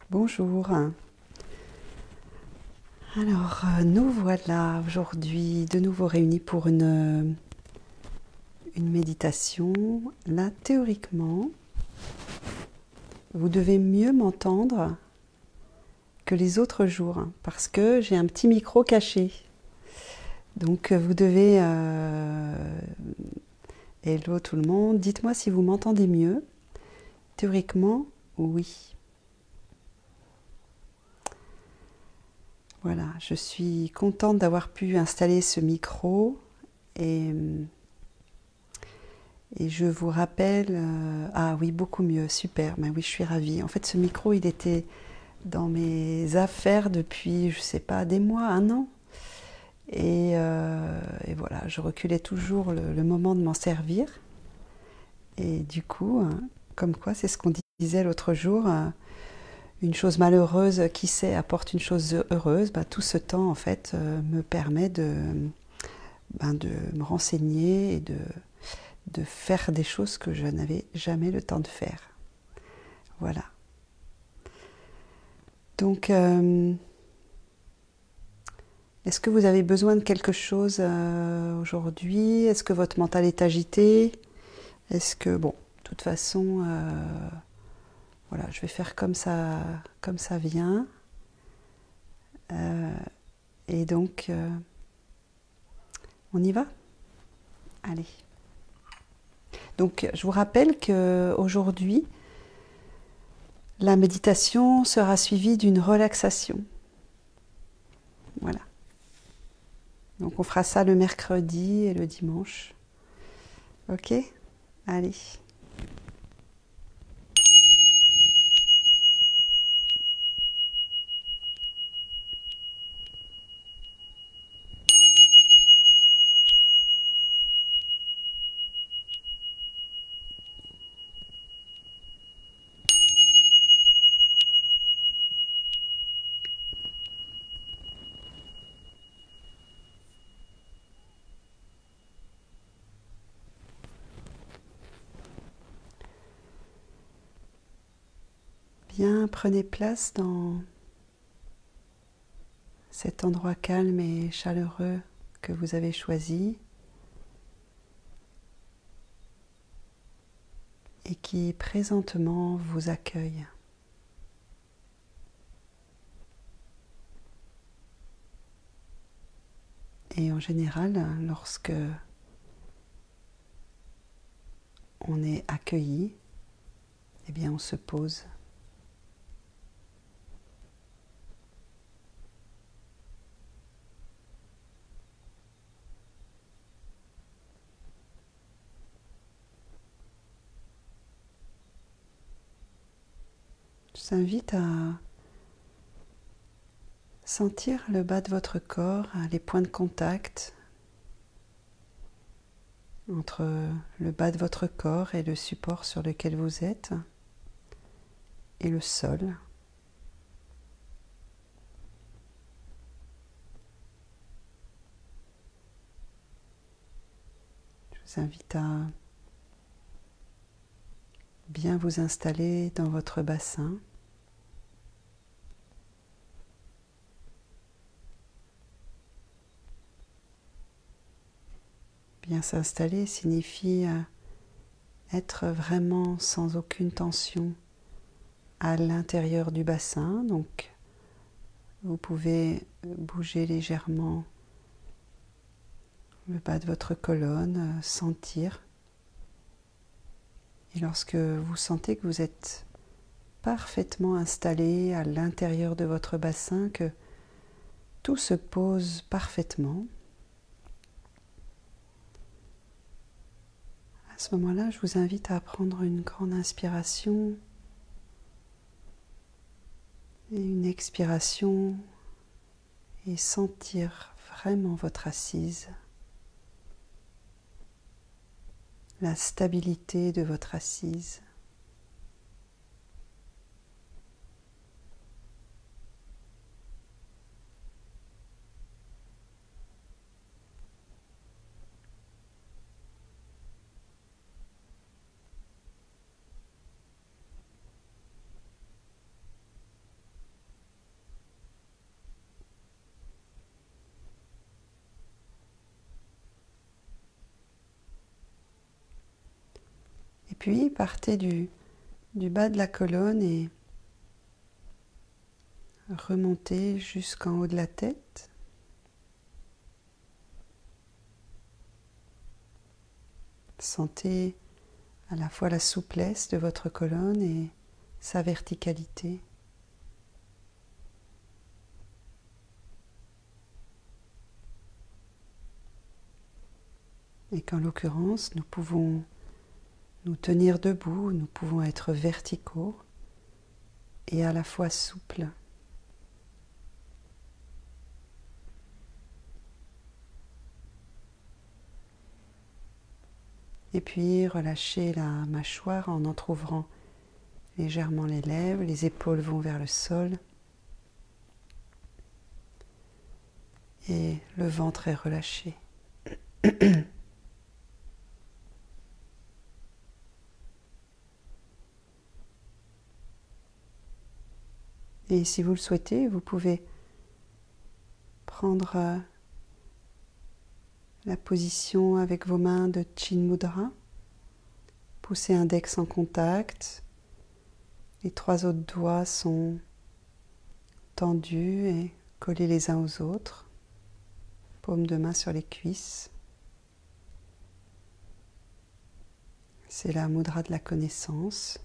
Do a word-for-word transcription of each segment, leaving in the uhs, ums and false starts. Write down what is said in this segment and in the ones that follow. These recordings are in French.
Bonjour. Alors, euh, nous voilà aujourd'hui de nouveau réunis pour une, une méditation. Là, théoriquement, vous devez mieux m'entendre que les autres jours parce que j'ai un petit micro caché. Donc, vous devez... Euh, hello tout le monde, dites-moi si vous m'entendez mieux. Théoriquement, oui. Voilà, je suis contente d'avoir pu installer ce micro et, et je vous rappelle... Euh, ah oui, beaucoup mieux, super, ben oui, je suis ravie. En fait, ce micro, il était dans mes affaires depuis, je sais pas, des mois, un an. Et, euh, et voilà, je reculais toujours le, le moment de m'en servir. Et du coup, hein, comme quoi, c'est ce qu'on disait l'autre jour... Euh, une chose malheureuse, qui sait, apporte une chose heureuse, bah, tout ce temps, en fait, euh, me permet de, ben, de me renseigner et de, de faire des choses que je n'avais jamais le temps de faire. Voilà. Donc, euh, est-ce que vous avez besoin de quelque chose euh, aujourd'hui? Est-ce que votre mental est agité? Est-ce que, bon, de toute façon, euh, voilà, je vais faire comme ça, comme ça vient. Euh, et donc... Euh, On y va? Allez. Donc, je vous rappelle qu'aujourd'hui, la méditation sera suivie d'une relaxation. Voilà. Donc, on fera ça le mercredi et le dimanche. Ok? Allez. Bien, prenez place dans cet endroit calme et chaleureux que vous avez choisi et qui présentement vous accueille. Et en général, lorsque on est accueilli, eh bien on se pose. Je vous invite à sentir le bas de votre corps, les points de contact entre le bas de votre corps et le support sur lequel vous êtes et le sol. Je vous invite à bien vous installer dans votre bassin. Bien s'installer signifie être vraiment sans aucune tension à l'intérieur du bassin. Donc, vous pouvez bouger légèrement le bas de votre colonne, sentir. Et lorsque vous sentez que vous êtes parfaitement installé à l'intérieur de votre bassin, que tout se pose parfaitement, à ce moment-là, je vous invite à prendre une grande inspiration et une expiration et sentir vraiment votre assise, la stabilité de votre assise. puis partez du, du bas de la colonne et remontez jusqu'en haut de la tête. Sentez à la fois la souplesse de votre colonne et sa verticalité. Et qu'en l'occurrence, nous pouvons nous tenir debout, nous pouvons être verticaux et à la fois souples. Et puis relâchez la mâchoire en entr'ouvrant légèrement les lèvres, les épaules vont vers le sol et le ventre est relâché. Et si vous le souhaitez, vous pouvez prendre la position avec vos mains de Chin Mudra, poussez index en contact, les trois autres doigts sont tendus et collés les uns aux autres, paume de main sur les cuisses. C'est la mudra de la connaissance.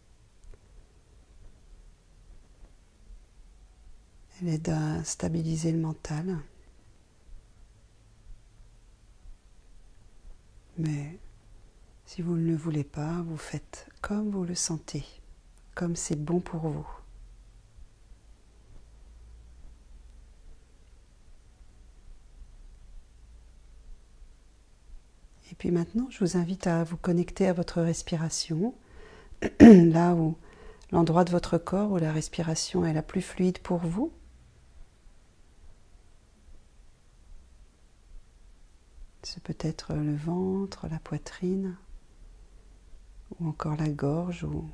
Elle aide à stabiliser le mental. Mais si vous ne le voulez pas, vous faites comme vous le sentez, comme c'est bon pour vous. Et puis maintenant, je vous invite à vous connecter à votre respiration, là où l'endroit de votre corps où la respiration est la plus fluide pour vous. C'est peut-être le ventre, la poitrine, ou encore la gorge ou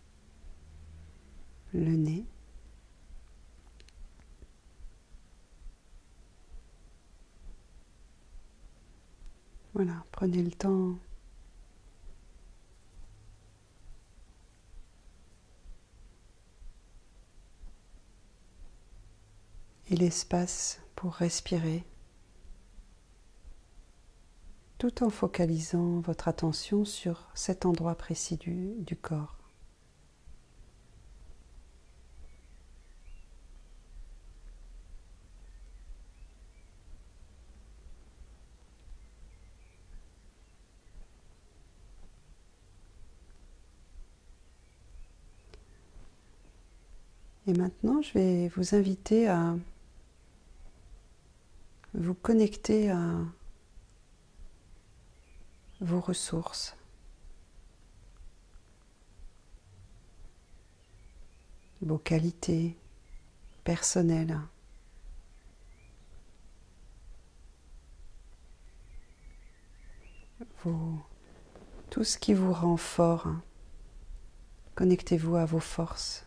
le nez. Voilà, prenez le temps et l'espace pour respirer, tout en focalisant votre attention sur cet endroit précis du, du corps. Et maintenant, je vais vous inviter à vous connecter à vos ressources. Vos qualités personnelles. Vos, tout ce qui vous rend fort. Connectez-vous à vos forces.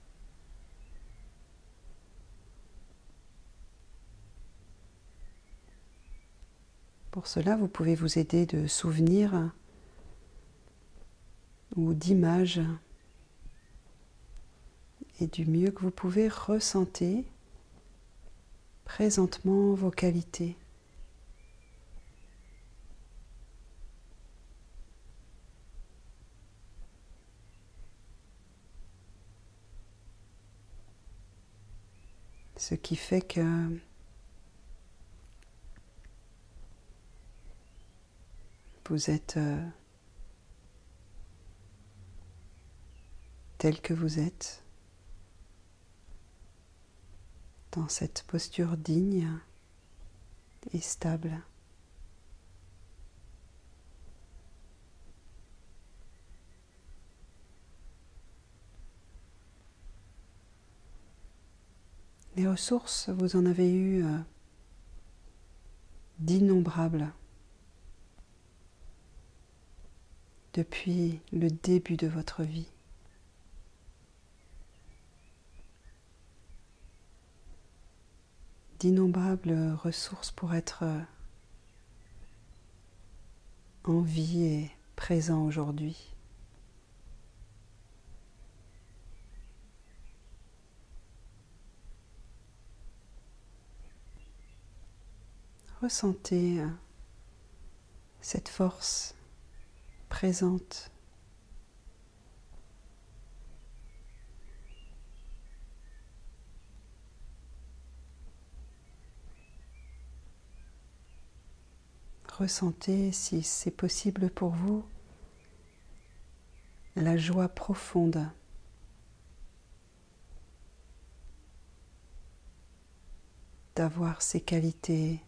Pour cela, vous pouvez vous aider de souvenirs ou d'images et du mieux que vous pouvez ressentir présentement vos qualités. Ce qui fait que vous êtes euh, tel que vous êtes, dans cette posture digne et stable. Les ressources, vous en avez eu euh, d'innombrables depuis le début de votre vie. D'innombrables ressources pour être en vie et présent aujourd'hui. Ressentez cette force présente. Ressentez, si c'est possible pour vous, la joie profonde d'avoir ces qualités,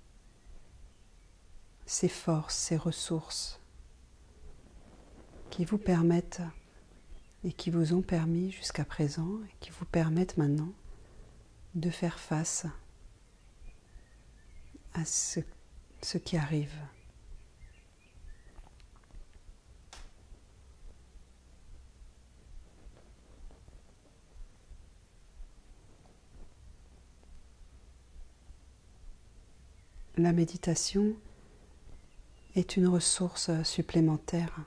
ces forces, ces ressources qui vous permettent et qui vous ont permis jusqu'à présent et qui vous permettent maintenant de faire face à ce, ce qui arrive. La méditation est une ressource supplémentaire.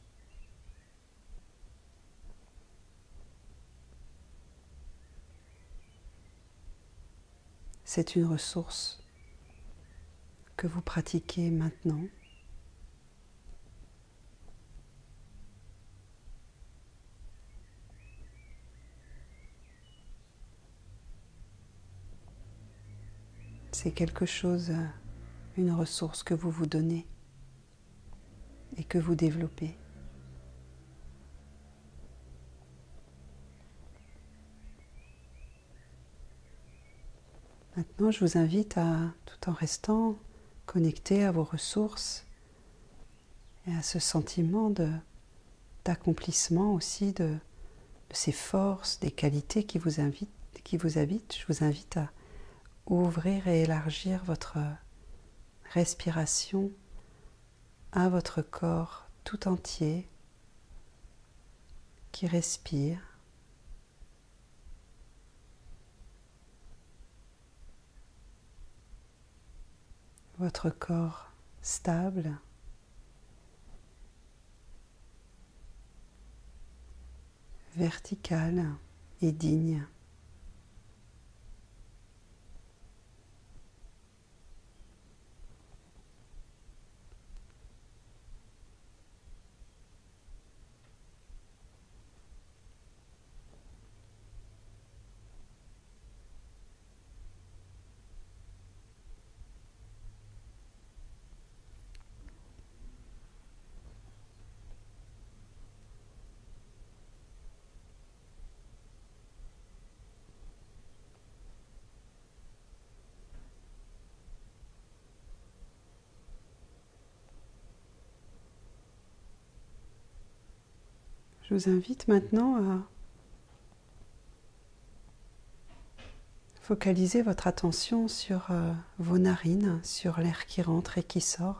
C'est une ressource que vous pratiquez maintenant. C'est quelque chose, une ressource que vous vous donnez et que vous développez. Maintenant, je vous invite à, tout en restant connecté à vos ressources et à ce sentiment de, d'accomplissement aussi de, de ces forces, des qualités qui vous, invitent, qui vous habitent, je vous invite à ouvrir et élargir votre respiration à votre corps tout entier qui respire. Votre corps stable, vertical et digne. Je vous invite maintenant à focaliser votre attention sur euh, vos narines, sur l'air qui rentre et qui sort.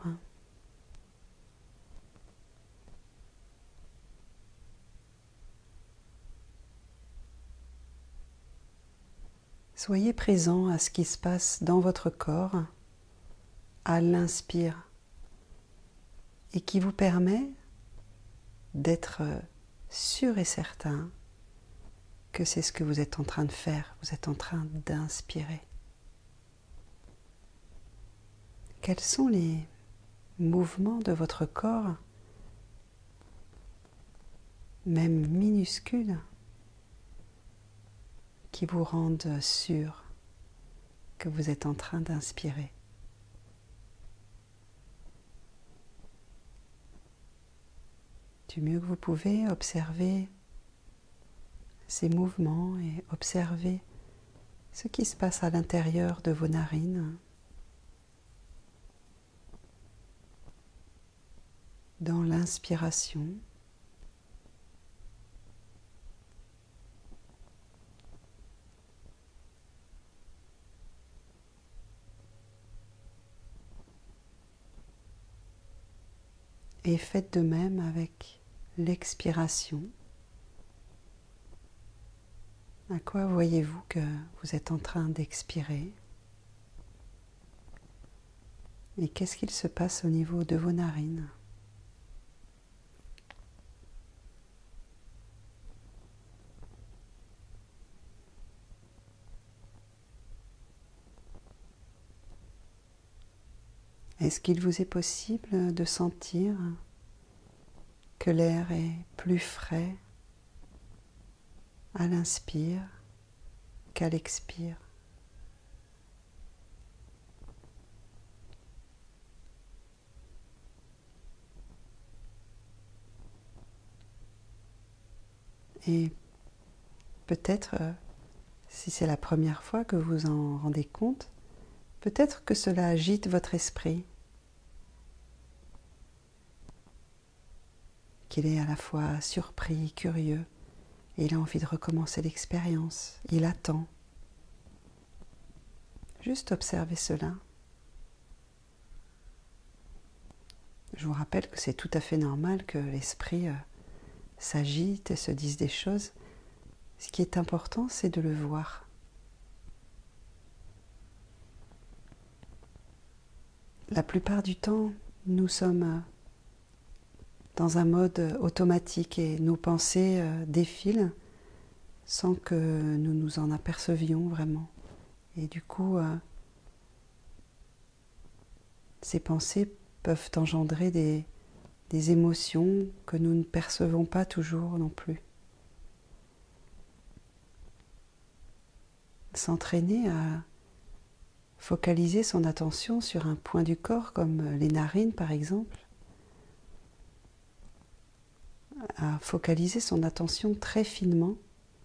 Soyez présent à ce qui se passe dans votre corps à l'inspire et qui vous permet d'être sûr et certain que c'est ce que vous êtes en train de faire, vous êtes en train d'inspirer. Quels sont les mouvements de votre corps, même minuscules, qui vous rendent sûr que vous êtes en train d'inspirer? Du mieux que vous pouvez, observez ces mouvements et observez ce qui se passe à l'intérieur de vos narines, dans l'inspiration. Et faites de même avec l'expiration. À quoi voyez-vous que vous êtes en train d'expirer? Et qu'est-ce qu'il se passe au niveau de vos narines? Est-ce qu'il vous est possible de sentir que l'air est plus frais à l'inspire qu'à l'expire? Et peut-être, si c'est la première fois que vous en rendez compte, peut-être que cela agite votre esprit, qu'il est à la fois surpris, curieux, et il a envie de recommencer l'expérience. Il attend. Juste observez cela. Je vous rappelle que c'est tout à fait normal que l'esprit euh, s'agite et se dise des choses. Ce qui est important, c'est de le voir. La plupart du temps, nous sommes dans un mode automatique et nos pensées euh, défilent sans que nous nous en apercevions vraiment. Et du coup, euh, ces pensées peuvent engendrer des, des émotions que nous ne percevons pas toujours non plus. S'entraîner à focaliser son attention sur un point du corps, comme les narines par exemple, à focaliser son attention très finement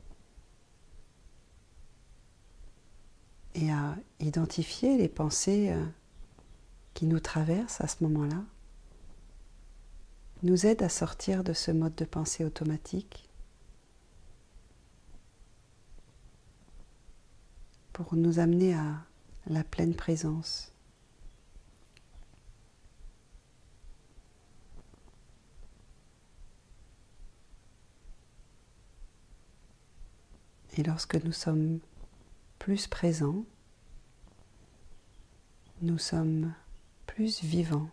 et à identifier les pensées qui nous traversent à ce moment-là, nous aide à sortir de ce mode de pensée automatique pour nous amener à la pleine présence. Et lorsque nous sommes plus présents, nous sommes plus vivants.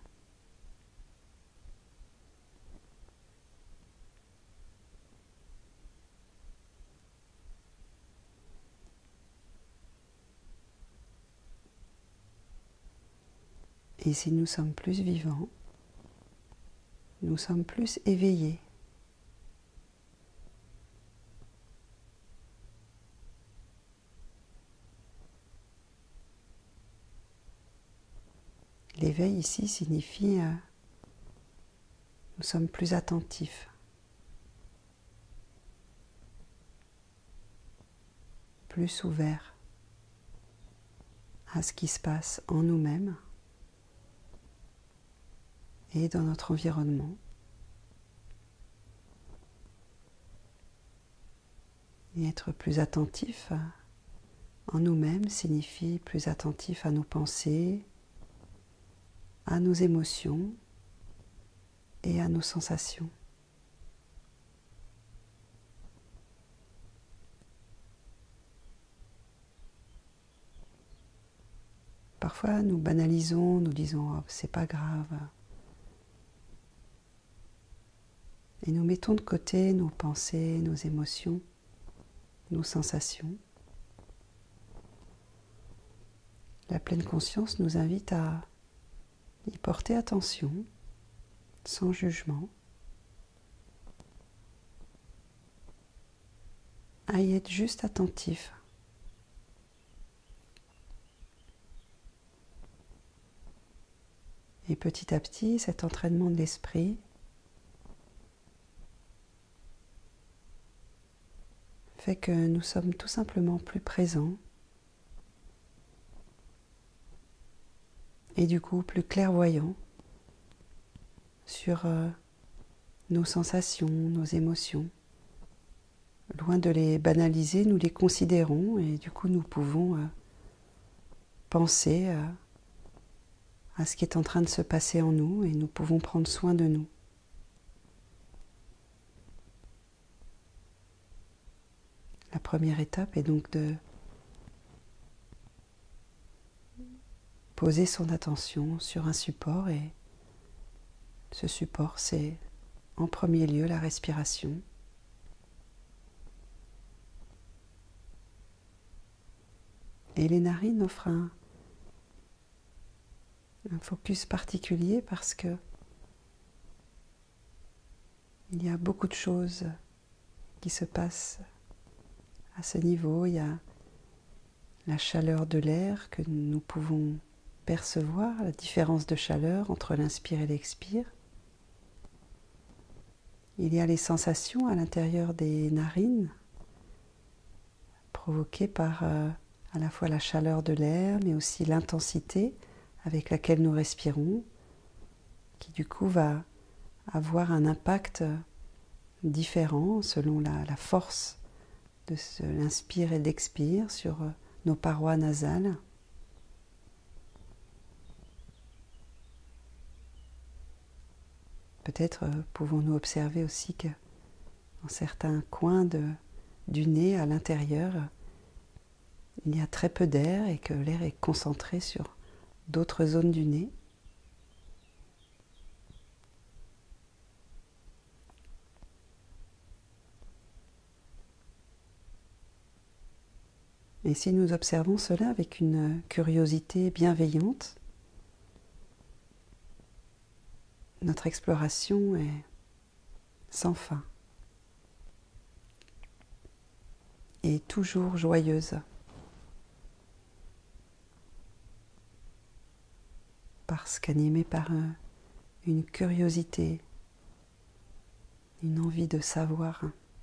Et si nous sommes plus vivants, nous sommes plus éveillés. L'éveil ici signifie euh, nous sommes plus attentifs, plus ouverts à ce qui se passe en nous-mêmes et dans notre environnement. Et être plus attentif en nous-mêmes signifie plus attentif à nos pensées, à nos émotions et à nos sensations. Parfois, nous banalisons, nous disons oh, « c'est pas grave ». Et nous mettons de côté nos pensées, nos émotions, nos sensations. La pleine conscience nous invite à y porter attention, sans jugement, à y être juste attentif. Et petit à petit, cet entraînement de l'esprit fait que nous sommes tout simplement plus présents et du coup plus clairvoyants sur euh, nos sensations, nos émotions. Loin de les banaliser, nous les considérons et du coup nous pouvons euh, penser euh, à ce qui est en train de se passer en nous et nous pouvons prendre soin de nous. La première étape est donc de poser son attention sur un support et ce support c'est en premier lieu la respiration. Et les narines offrent un, un focus particulier parce que il y a beaucoup de choses qui se passent à ce niveau. Il y a la chaleur de l'air que nous pouvons percevoir, la différence de chaleur entre l'inspire et l'expire. Il y a les sensations à l'intérieur des narines provoquées par euh, à la fois la chaleur de l'air mais aussi l'intensité avec laquelle nous respirons, qui du coup va avoir un impact différent selon la, la force de l'inspire et de l'expire sur nos parois nasales. Peut-être euh, pouvons-nous observer aussi que dans certains coins de, du nez à l'intérieur, il y a très peu d'air et que l'air est concentré sur d'autres zones du nez. Et si nous observons cela avec une curiosité bienveillante, notre exploration est sans fin et toujours joyeuse parce qu'animée par un, une curiosité, une envie de savoir.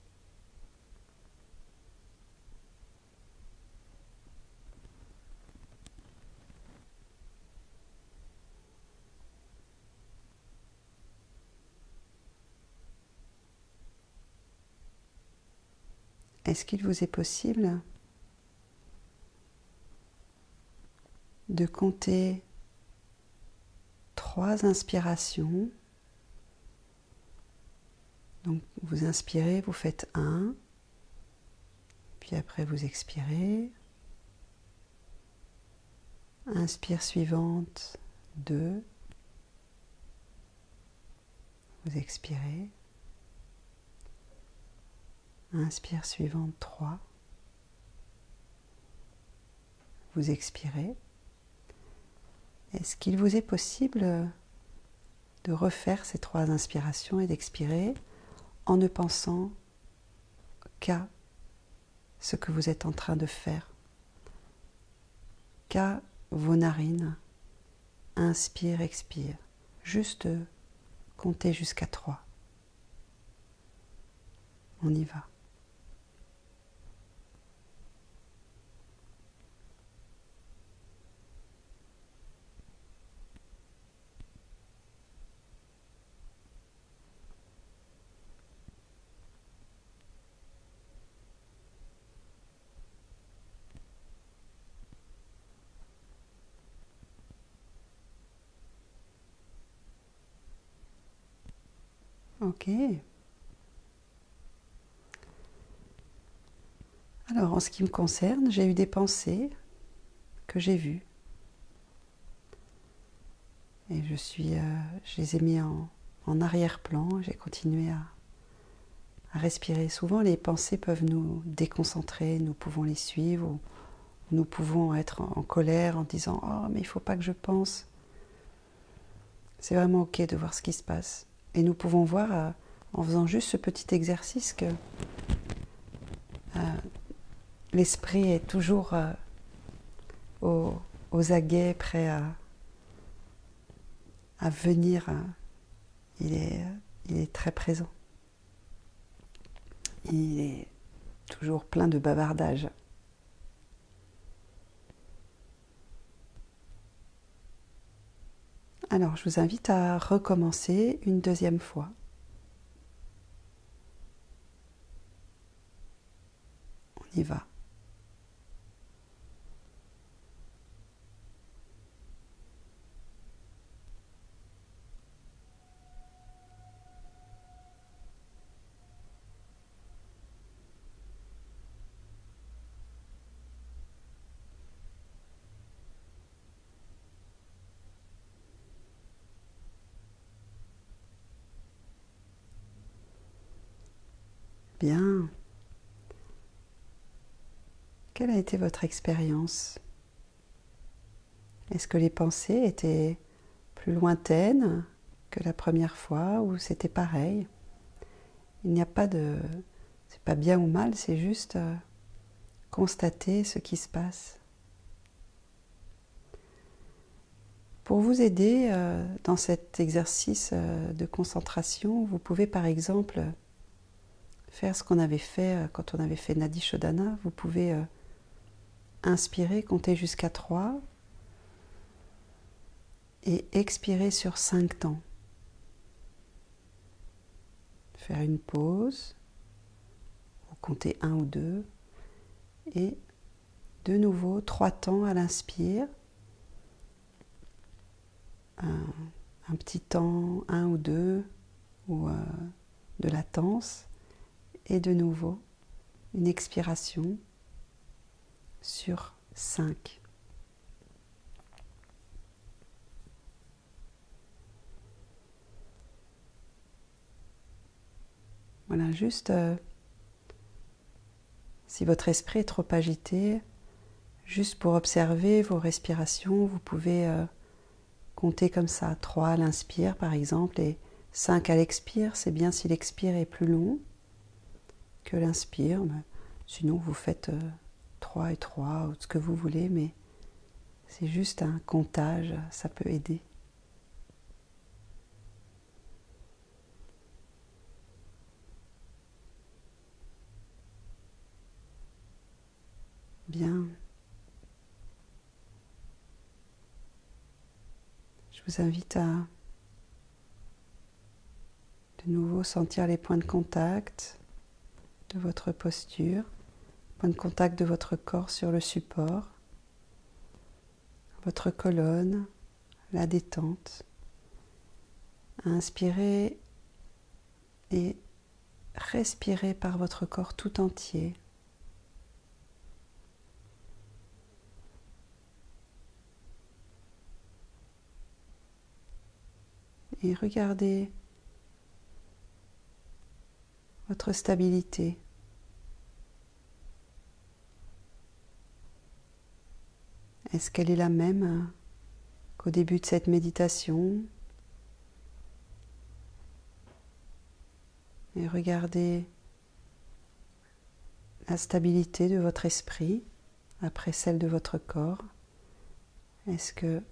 Est-ce qu'il vous est possible de compter trois inspirations? Donc vous inspirez, vous faites un, puis après vous expirez. Inspire suivante, deux. Vous expirez. Inspire suivante, trois. Vous expirez. Est-ce qu'il vous est possible de refaire ces trois inspirations et d'expirer en ne pensant qu'à ce que vous êtes en train de faire, qu'à vos narines? Inspire, expire. Juste comptez jusqu'à trois. On y va. Ok. Alors, en ce qui me concerne, j'ai eu des pensées que j'ai vues. Et je suis, euh, je les ai mis en, en arrière-plan. J'ai continué à, à respirer. Souvent, les pensées peuvent nous déconcentrer. Nous pouvons les suivre. Ou nous pouvons être en, en colère en disant « Oh, mais il ne faut pas que je pense ». C'est vraiment ok de voir ce qui se passe. Et nous pouvons voir, euh, en faisant juste ce petit exercice, que euh, l'esprit est toujours euh, aux, aux aguets, prêt à, à venir. Euh, il, est, il est très présent. Il est toujours plein de bavardage. Alors, je vous invite à recommencer une deuxième fois. On y va. Bien. Quelle a été votre expérience? Est-ce que les pensées étaient plus lointaine que la première fois où c'était pareil. Il n'y a pas de... c'est pas bien ou mal, c'est juste euh, constater ce qui se passe. Pour vous aider euh, dans cet exercice euh, de concentration, vous pouvez par exemple faire ce qu'on avait fait euh, quand on avait fait Nadi Shodhana. Vous pouvez euh, inspirer, compter jusqu'à trois et expirer sur cinq temps. Faire une pause, ou compter un ou deux, et de nouveau trois temps à l'inspire, un, un petit temps, un ou deux, ou euh, de latence, et de nouveau une expiration sur cinq. Voilà, juste euh, si votre esprit est trop agité, juste pour observer vos respirations, vous pouvez euh, compter comme ça, trois à l'inspire par exemple, et cinq à l'expire. C'est bien si l'expire est plus long que l'inspire, mais sinon vous faites euh, trois et trois, ou ce que vous voulez, mais c'est juste un comptage, ça peut aider. Bien. Je vous invite à de nouveau sentir les points de contact de votre posture, point de contact de votre corps sur le support, votre colonne, la détente. Inspirez et respirez par votre corps tout entier. Et regardez votre stabilité. Est-ce qu'elle est la même qu'au début de cette méditation? Et regardez la stabilité de votre esprit après celle de votre corps. Est-ce que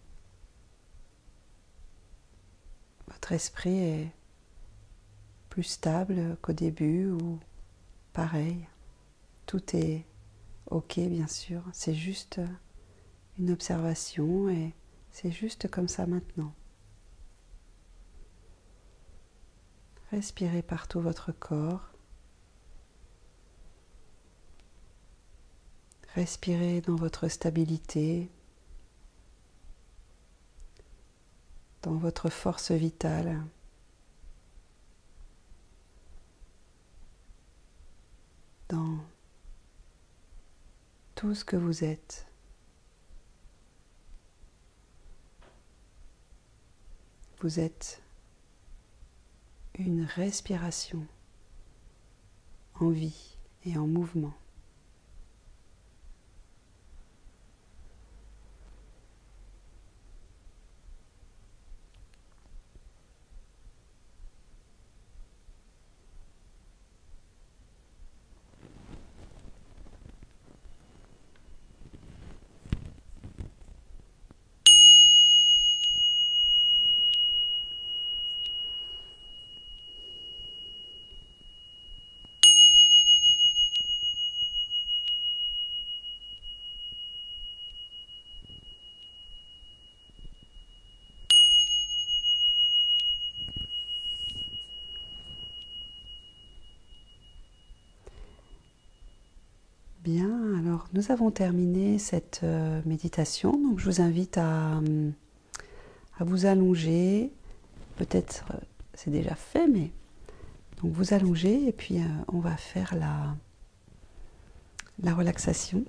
votre esprit est plus stable qu'au début ou pareil? Tout est ok, bien sûr. C'est juste une observation et c'est juste comme ça maintenant. Respirez partout votre corps. Respirez dans votre stabilité, dans votre force vitale. Dans tout ce que vous êtes. Vous êtes une respiration en vie et en mouvement. Bien, alors nous avons terminé cette euh, méditation, donc je vous invite à, à vous allonger, peut-être euh, c'est déjà fait, mais donc vous allongez et puis euh, on va faire la, la relaxation.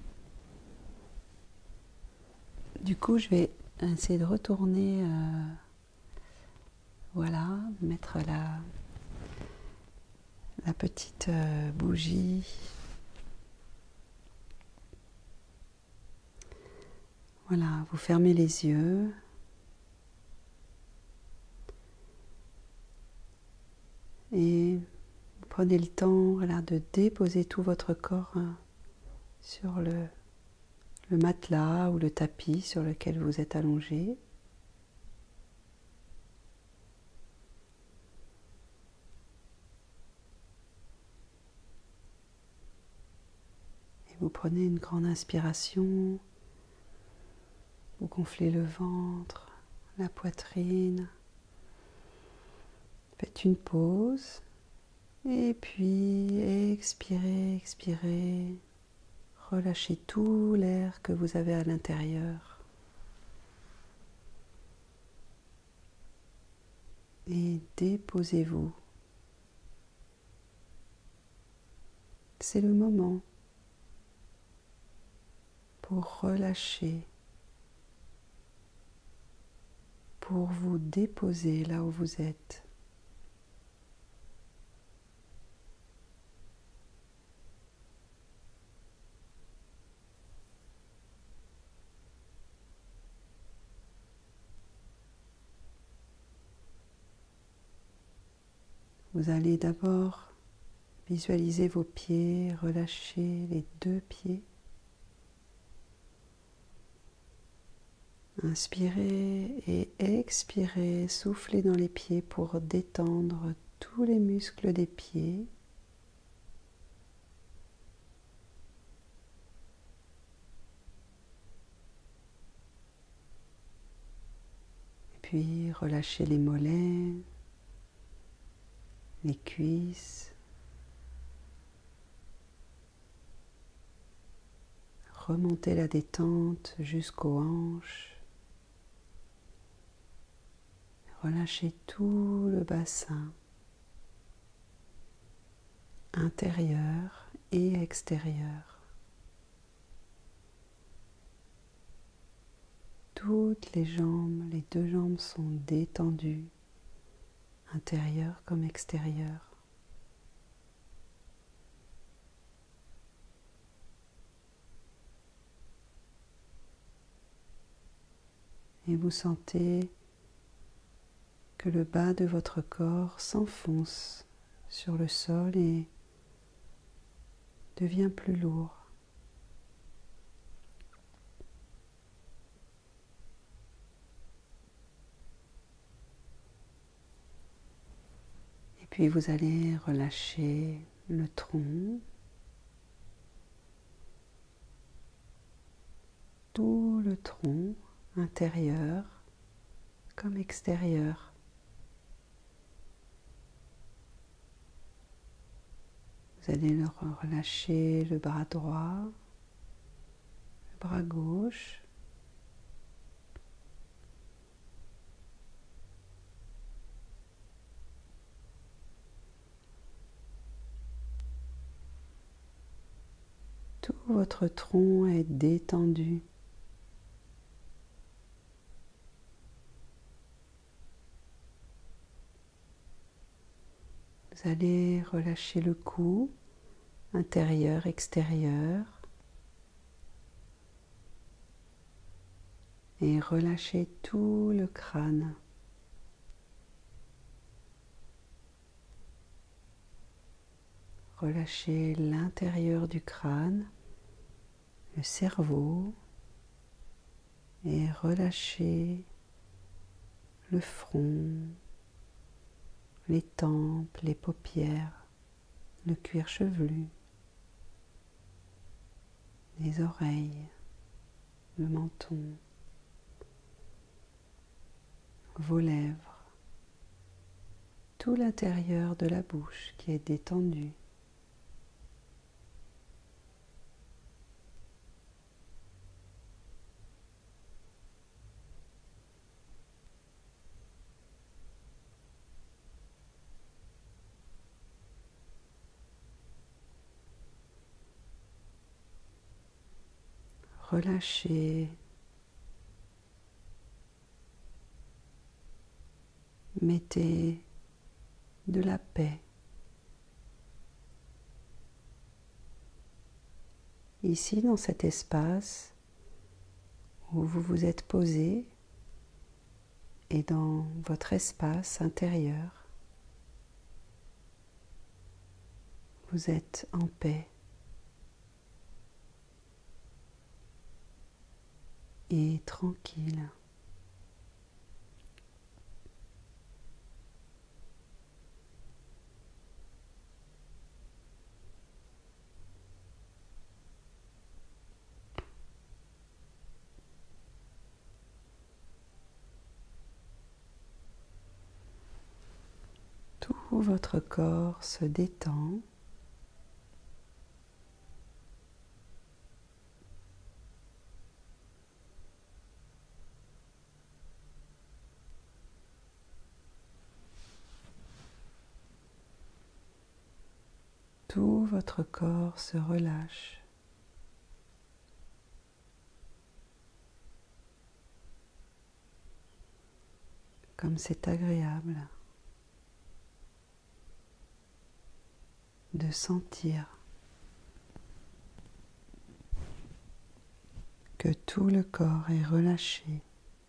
Du coup, je vais essayer de retourner, euh, voilà, mettre la, la petite euh, bougie. Voilà, vous fermez les yeux prenez le temps là, de déposer tout votre corps hein, sur le, le matelas ou le tapis sur lequel vous êtes allongé. Et vous prenez une grande inspiration, vous gonflez le ventre, la poitrine. Faites une pause et puis expirez, expirez. Relâchez tout l'air que vous avez à l'intérieur. Et déposez-vous. C'est le moment pour relâcher, pour vous déposer là où vous êtes. Vous allez d'abord visualiser vos pieds, relâcher les deux pieds. Inspirez et expirez, soufflez dans les pieds pour détendre tous les muscles des pieds. Et puis relâchez les mollets, les cuisses. Remontez la détente jusqu'aux hanches. Relâchez tout le bassin, intérieur et extérieur. Toutes les jambes, les deux jambes sont détendues, intérieur comme extérieur. Et vous sentez que le bas de votre corps s'enfonce sur le sol et devient plus lourd. Et puis vous allez relâcher le tronc, tout le tronc intérieur comme extérieur. Vous allez le relâcher le bras droit, le bras gauche. Tout votre tronc est détendu. Vous allez relâcher le cou, intérieur, extérieur. Et relâchez tout le crâne. Relâchez l'intérieur du crâne, le cerveau, et relâchez le front, les tempes, les paupières, le cuir chevelu, les oreilles, le menton, vos lèvres, tout l'intérieur de la bouche qui est détendu. Relâchez, mettez de la paix ici dans cet espace où vous vous êtes posé et dans votre espace intérieur. Vous êtes en paix et tranquille. Tout votre corps se détend. Tout votre corps se relâche. Comme c'est agréable de sentir que tout le corps est relâché.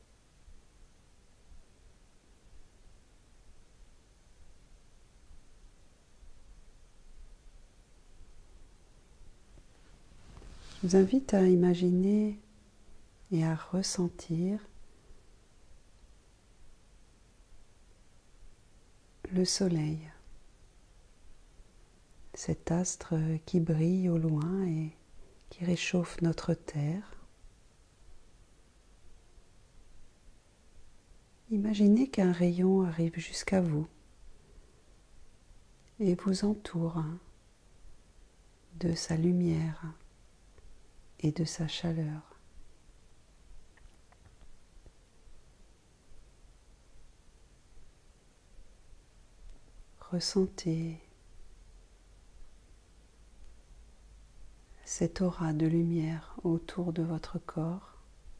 Je vous invite à imaginer et à ressentir le soleil, cet astre qui brille au loin et qui réchauffe notre terre. Imaginez qu'un rayon arrive jusqu'à vous et vous entoure de sa lumière et de sa chaleur. Ressentez cette aura de lumière autour de votre corps,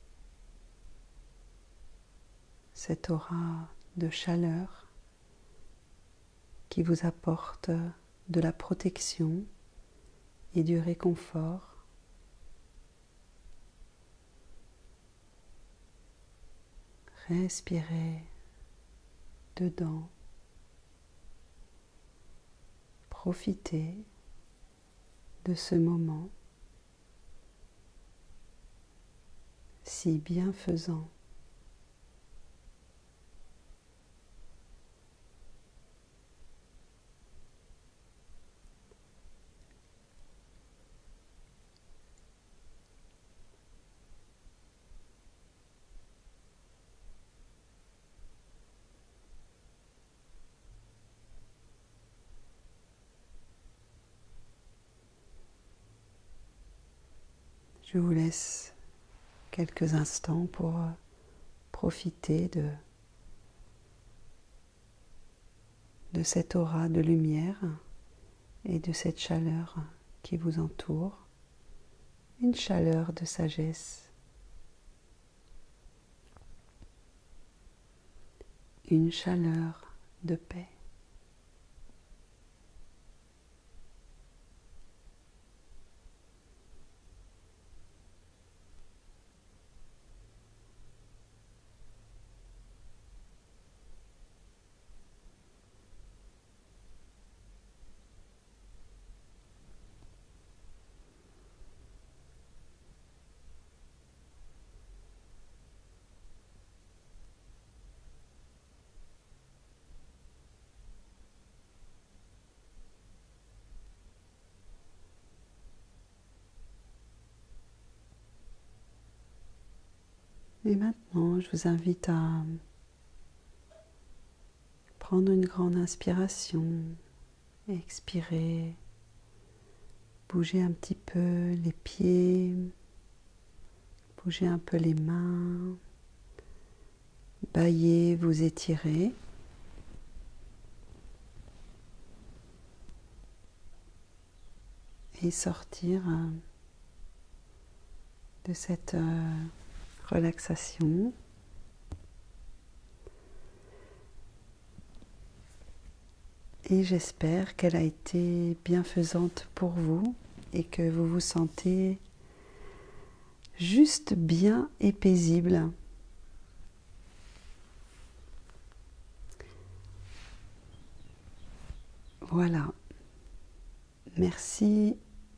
cette aura de chaleur qui vous apporte de la protection et du réconfort. Respirez dedans. Profitez de ce moment si bienfaisant. Je vous laisse quelques instants pour profiter de, de cette aura de lumière et de cette chaleur qui vous entoure, une chaleur de sagesse, une chaleur de paix. Et maintenant, je vous invite à prendre une grande inspiration, expirer, bouger un petit peu les pieds, bouger un peu les mains, bâiller, vous étirer. Et sortir de cette relaxation. Et j'espère qu'elle a été bienfaisante pour vous et que vous vous sentez juste bien et paisible. Voilà. Merci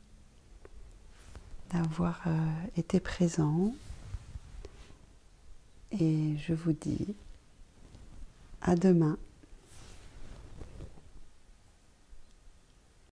d'avoir euh, été présent et je vous dis à demain.